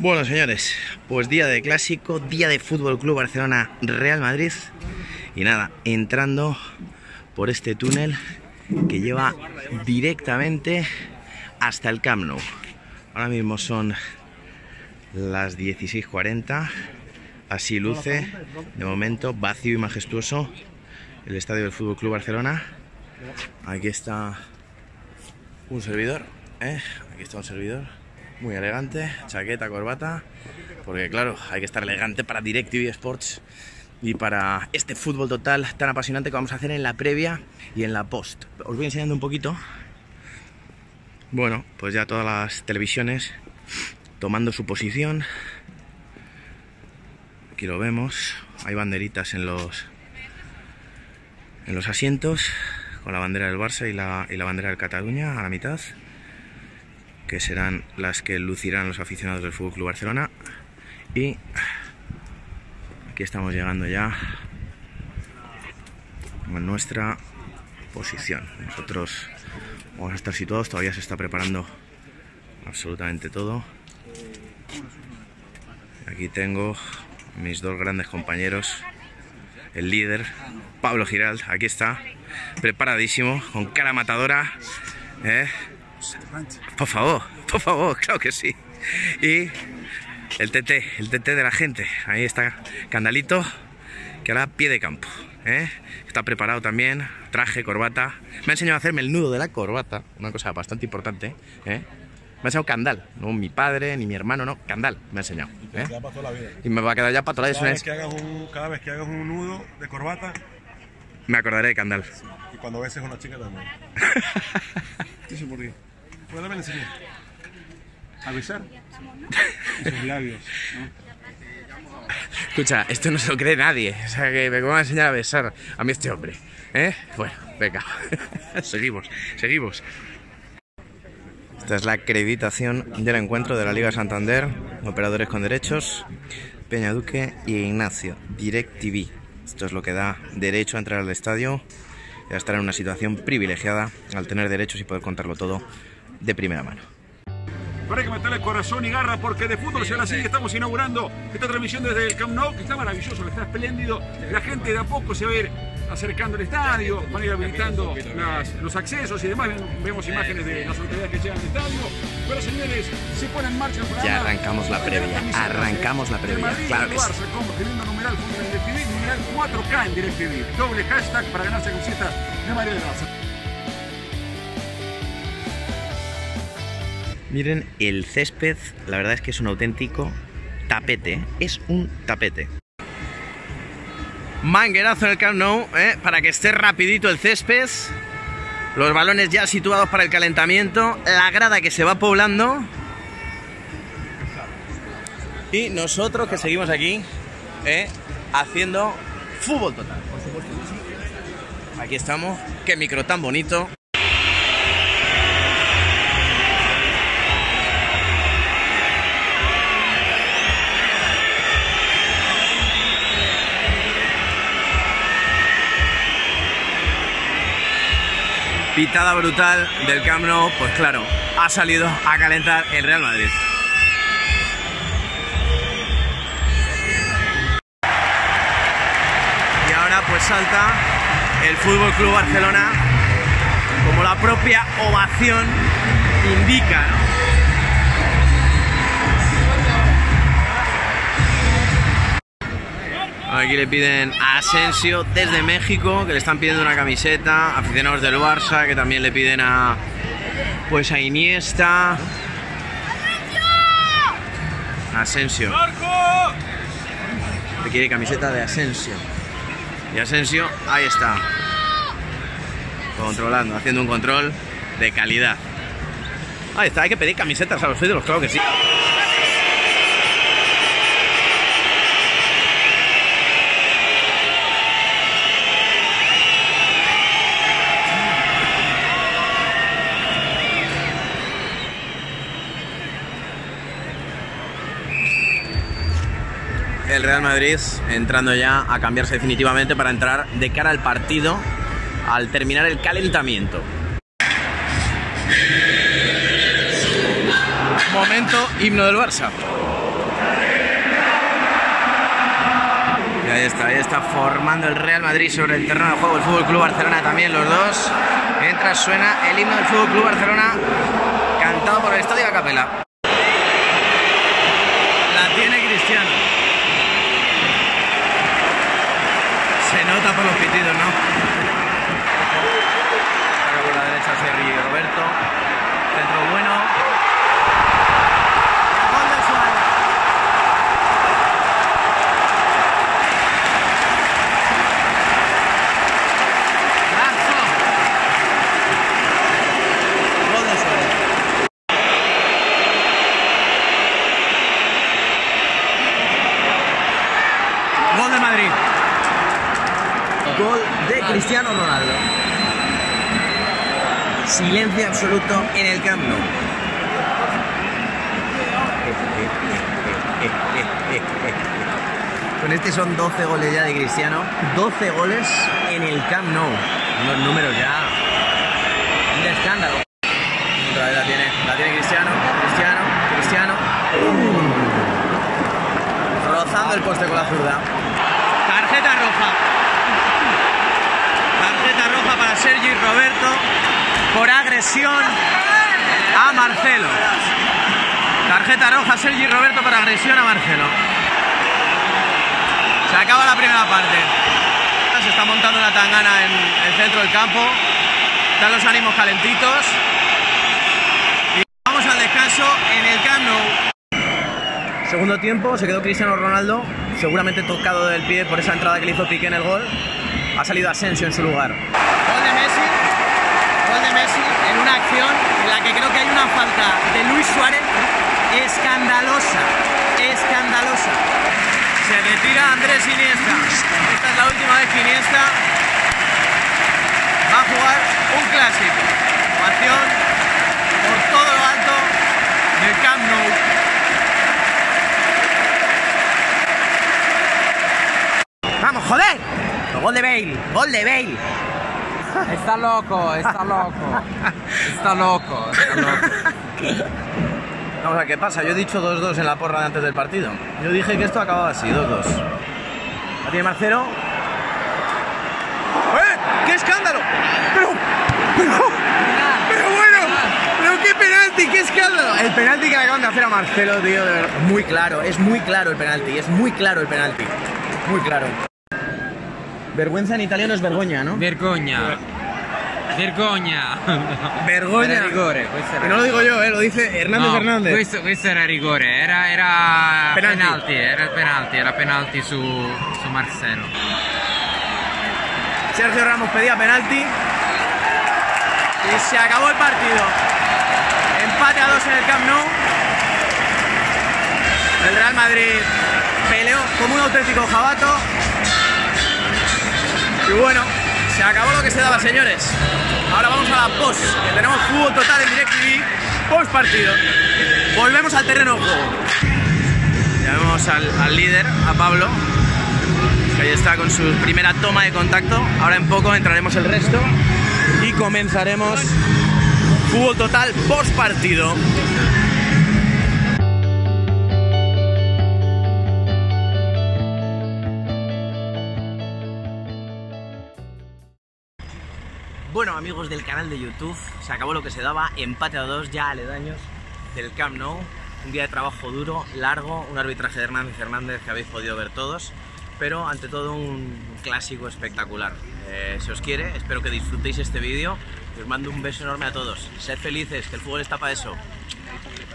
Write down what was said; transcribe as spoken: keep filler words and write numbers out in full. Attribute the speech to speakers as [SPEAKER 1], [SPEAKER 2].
[SPEAKER 1] Bueno, señores, pues día de clásico, día de Fútbol Club Barcelona Real Madrid. Y nada, entrando por este túnel que lleva directamente hasta el Camp Nou. Ahora mismo son las dieciséis cuarenta. Así luce, de momento, vacío y majestuoso el estadio del Fútbol Club Barcelona. Aquí está un servidor, ¿eh? Aquí está un servidor. Muy elegante, chaqueta, corbata, porque claro, hay que estar elegante para DirecTV Sports y para este fútbol total tan apasionante que vamos a hacer en la previa y en la post. Os voy enseñando un poquito. Bueno, pues ya todas las televisiones tomando su posición. Aquí lo vemos, hay banderitas en los en los asientos, con la bandera del Barça y la, y la bandera del Cataluña a la mitad, que serán las que lucirán los aficionados del F C Barcelona. Y aquí estamos llegando ya a nuestra posición. Nosotros vamos a estar situados, todavía se está preparando absolutamente todo. Aquí tengo mis dos grandes compañeros, el líder, Pablo Giralt, aquí está, preparadísimo, con cara matadora, ¿eh? Por favor, por favor, claro que sí. Y el T T, el T T de la gente. Ahí está Candalito, que ahora pie de campo, ¿eh? Está preparado también, traje, corbata. Me ha enseñado a hacerme el nudo de la corbata, una cosa bastante importante, ¿eh? Me ha enseñado Candal, no mi padre ni mi hermano, no, Candal me ha enseñado, ¿eh? Y me va a quedar ya para toda la vida.
[SPEAKER 2] Cada vez que hagas un, cada vez que hagas un nudo de corbata,
[SPEAKER 1] me acordaré de Candal.
[SPEAKER 2] sí. Y cuando beses a una chica también. No sé por qué. Pues no me enseñé. A besar. Y sus labios, ¿no?
[SPEAKER 1] Escucha, esto no se lo cree nadie. O sea, que me van a enseñar a besar a mí este hombre, ¿eh? Bueno, venga. Seguimos, seguimos. Esta es la acreditación del encuentro de la Liga Santander, operadores con derechos, Peña Duque y Ignacio, DirecTV. Esto es lo que da derecho a entrar al estadio y a estar en una situación privilegiada al tener derechos y poder contarlo todo de primera mano.
[SPEAKER 3] Para que meterle corazón y garra, porque de fútbol se habla así. Estamos inaugurando esta transmisión desde el Camp Nou, que está maravilloso, que está espléndido. La gente de a poco se va a ir acercando al estadio, van a ir habilitando las, los accesos y demás. Vemos imágenes de las autoridades que llegan al estadio. Pero señores, se pone en marcha el programa.
[SPEAKER 1] Ya arrancamos la previa, arrancamos la previa,
[SPEAKER 3] Madrid,
[SPEAKER 1] claro que sí.
[SPEAKER 3] Barça, como escribiendo numeral fútbol en DirecTV, numeral cuatro K en DirecTV. Doble hashtag para ganarse cositas de Madrid del Barça.
[SPEAKER 1] Miren el césped, la verdad es que es un auténtico tapete, ¿eh? Es un tapete. Manguerazo en el Camp Nou, ¿eh? Para que esté rapidito el césped. Los balones ya situados para el calentamiento. La grada que se va poblando. Y nosotros que seguimos aquí, ¿eh? Haciendo fútbol total. Por supuesto que sí. Aquí estamos. Qué micro tan bonito. Pitada brutal del Camp Nou, pues claro, ha salido a calentar el Real Madrid. Y ahora pues salta el F C Barcelona, como la propia ovación indica, ¿no? Aquí le piden a Asensio desde México, que le están pidiendo una camiseta, aficionados del Barça, que también le piden a, pues a Iniesta. Asensio. Le quiere camiseta de Asensio. Y Asensio, ahí está. Controlando, haciendo un control de calidad. Ahí está, hay que pedir camisetas a los ídolos, claro que sí. El Real Madrid entrando ya a cambiarse definitivamente para entrar de cara al partido al terminar el calentamiento. Momento himno del Barça. Y ahí está, ahí está formando el Real Madrid sobre el terreno de juego el Fútbol Club Barcelona también los dos. Mientras suena el himno del Fútbol Club Barcelona cantado por el estadio a capela. La tiene Cristiano. Se nota por los pitidos, ¿no? Saca por la derecha Sergi Roberto. Centro bueno. Gol de Suárez. Lazo. Gol de Suárez. Gol de Madrid. Gol de Cristiano Ronaldo. Silencio absoluto en el Camp Nou. Con este son doce goles ya de Cristiano. doce goles en el Camp Nou. Unos números ya. Un escándalo. Otra vez la tiene, la tiene Cristiano. Cristiano, Cristiano. Rozando el poste con la zurda. Tarjeta roja. Tarjeta roja para Sergi Roberto por agresión a Marcelo. Tarjeta roja Sergi Roberto por agresión a Marcelo. Se acaba la primera parte. Se está montando una tangana en el centro del campo. Están los ánimos calentitos. Y vamos al descanso en el Camp Nou. Segundo tiempo, se quedó Cristiano Ronaldo, seguramente tocado del pie por esa entrada que le hizo Piqué en el gol. Ha salido Asensio en su lugar. Gol de Messi, gol de Messi en una acción en la que creo que hay una falta de Luis Suárez escandalosa, escandalosa. Se retira Andrés Iniesta. Esta es la última vez que Iniesta va a jugar un clásico. Ovación por todo lo alto del Camp Nou. ¡Vamos, joder! Gol de Bale, gol de Bale.
[SPEAKER 4] Está loco, está loco. Está loco, está loco.
[SPEAKER 1] Vamos a ver qué pasa. Yo he dicho dos dos en la porra de antes del partido. Yo dije que esto acababa así, dos dos. La tiene Marcelo. ¡Eh! ¡Qué escándalo! ¡Pero! ¡Pero! ¡Pero bueno! ¡Pero qué penalti! ¡Qué escándalo! El penalti que le acaban de hacer a Marcelo, tío, de verdad. Muy claro, es muy claro el penalti. Es muy claro el penalti. Muy claro. Vergüenza en italiano es vergogna, ¿no?
[SPEAKER 4] Vergogna. Vergogna.
[SPEAKER 1] Vergogna.
[SPEAKER 4] Era rigore. Questo era
[SPEAKER 1] Que no lo digo yo, eh, lo dice Hernández
[SPEAKER 4] no,
[SPEAKER 1] Hernández.
[SPEAKER 4] Questo, questo era rigore, era, era
[SPEAKER 1] Penalti.
[SPEAKER 4] penalti, era penalti, era penalti su, su Marcelo.
[SPEAKER 1] Sergio Ramos pedía penalti y se acabó el partido. Empate a dos en el Camp Nou. El Real Madrid peleó como un auténtico jabato. Y bueno, se acabó lo que se daba, señores. Ahora vamos a la post, que tenemos fútbol total en DirecTV, post partido. Volvemos al terreno de juego. Ya vemos al, al líder, a Pablo, que ahí está con su primera toma de contacto. Ahora en poco entraremos el resto y comenzaremos fútbol total post partido. Bueno, amigos del canal de YouTube, se acabó lo que se daba, empate a dos ya aledaños del Camp Nou. Un día de trabajo duro, largo, un arbitraje de Hernández Hernández que habéis podido ver todos, pero ante todo un clásico espectacular. Eh, si os quiere, espero que disfrutéis este vídeo y os mando un beso enorme a todos. Sed felices, que el fútbol está para eso.